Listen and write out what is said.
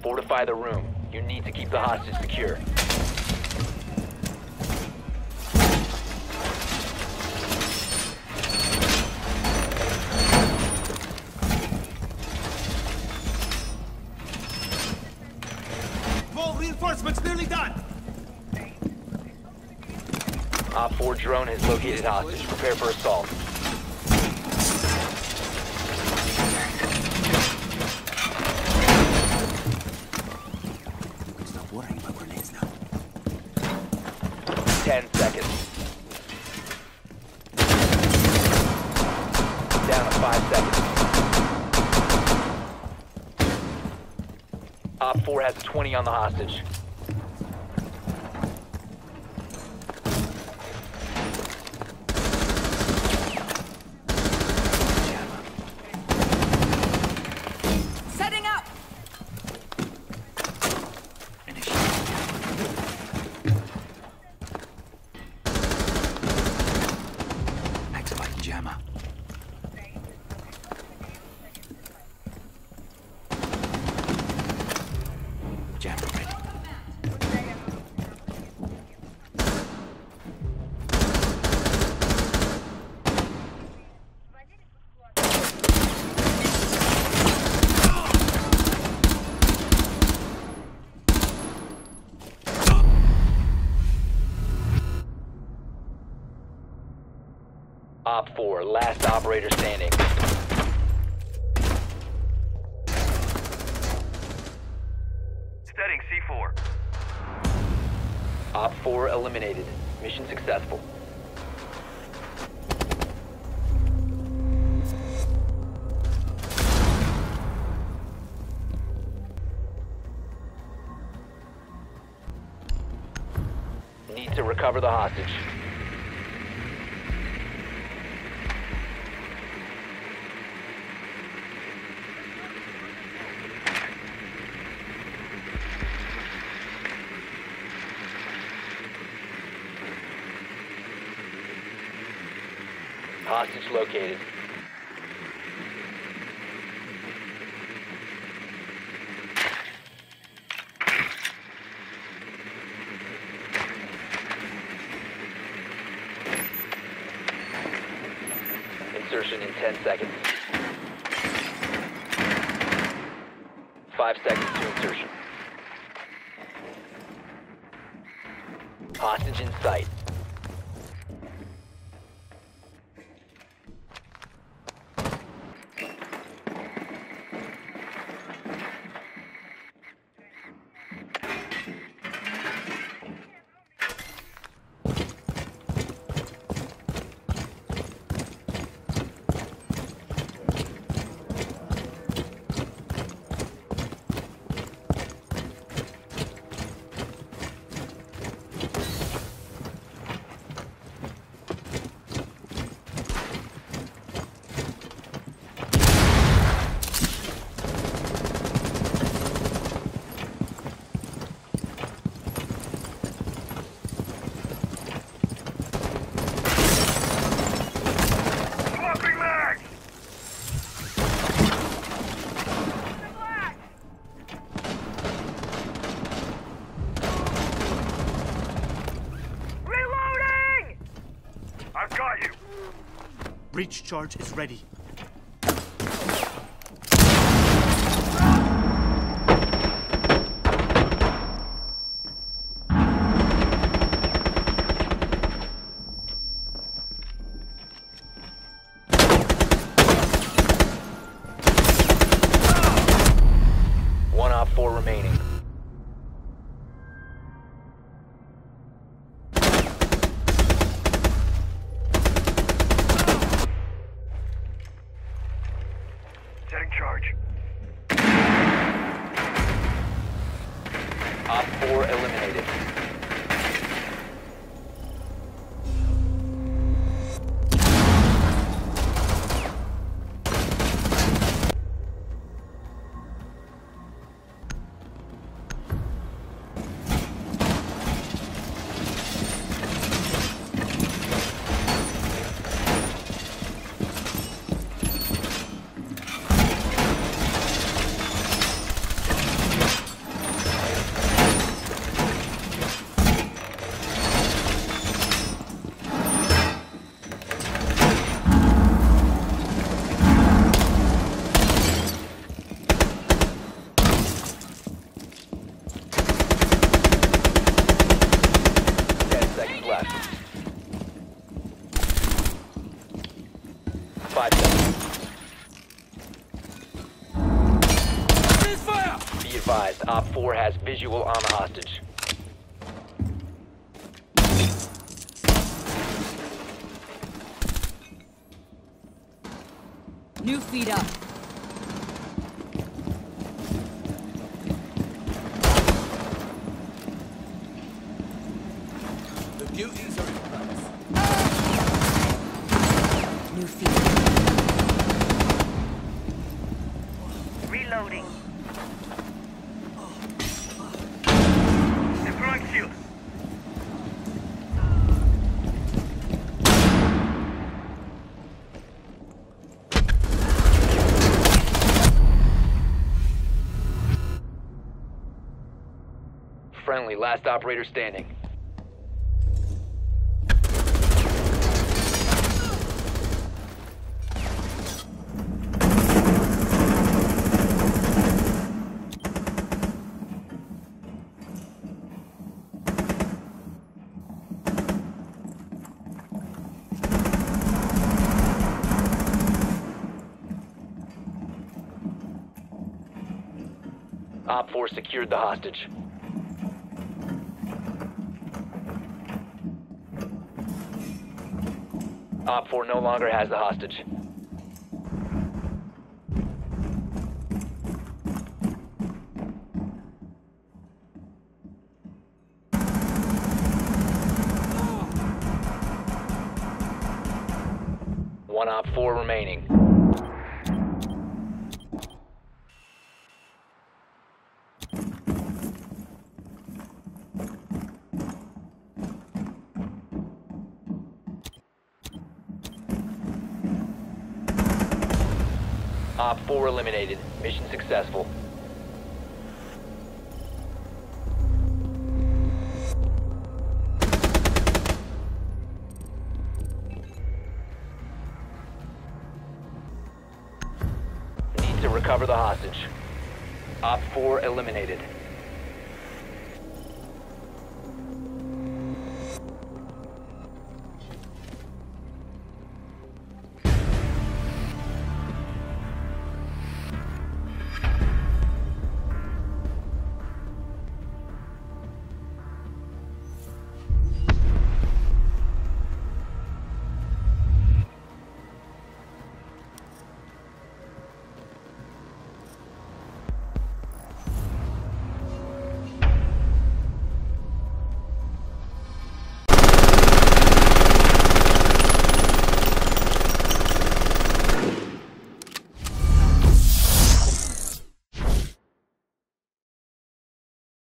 Fortify the room. You need to keep the hostage secure. Vault reinforcements nearly done. Op 4 drone has located hostage. Prepare for assault. You can stop worrying about grenades now. 10 seconds. Down to 5 seconds. Op 4 has 20 on the hostage. Setting up! Activating jammer. Jammer ready. Op 4, last operator standing. Setting C4. Op 4 eliminated. Mission successful. Need to recover the hostage. Hostage located. Insertion in 10 seconds. 5 seconds to insertion. Hostage in sight. Swapping mags! Reloading! I've got you. Breach charge is ready. One Op 4 remaining. Setting charge. Op 4 eliminated. Op 4 has visual on the hostage. New feed up. The duties are in place. New feed. Reloading. Deploying shield. Friendly, last operator standing. Op 4 secured the hostage. Op 4 no longer has the hostage. One Op 4 remaining. Op 4 eliminated. Mission successful. Need to recover the hostage. Op 4 eliminated.